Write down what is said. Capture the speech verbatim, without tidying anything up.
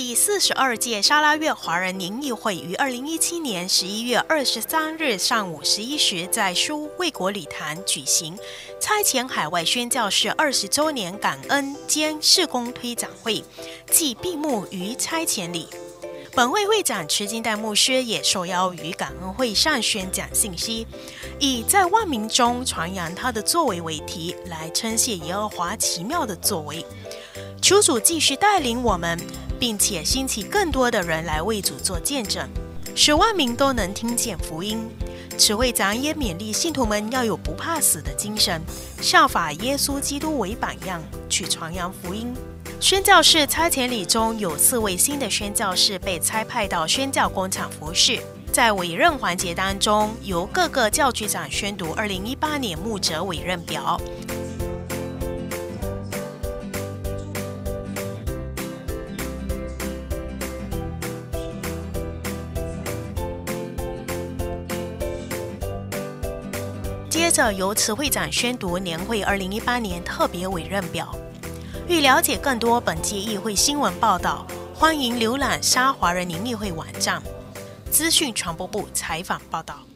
第四十二届沙拉越华人年议会于二零一七年十一月二十三日上午十一时在书卫国礼堂举行差遣海外宣教士二十周年感恩兼事工推展会，暨闭幕于差遣礼。本会会长池金代牧师也受邀于感恩会上宣讲信息，以在万民中传扬他的作为为题，来称谢耶和华奇妙的作为。求主继续带领我们，并且兴起更多的人来为主做见证，使万民都能听见福音。池会长也勉励信徒们要有不怕死的精神，效法耶稣基督为榜样，去传扬福音。宣教士差遣礼中有四位新的宣教士被差派到宣教工厂服事。在委任环节当中，由各个教区长宣读二零一八年牧者委任表。接着由池会长宣读年会二零一八年特别委任表。欲了解更多本届议会新闻报道，欢迎浏览沙华人年议会网站。资讯传播部采访报道。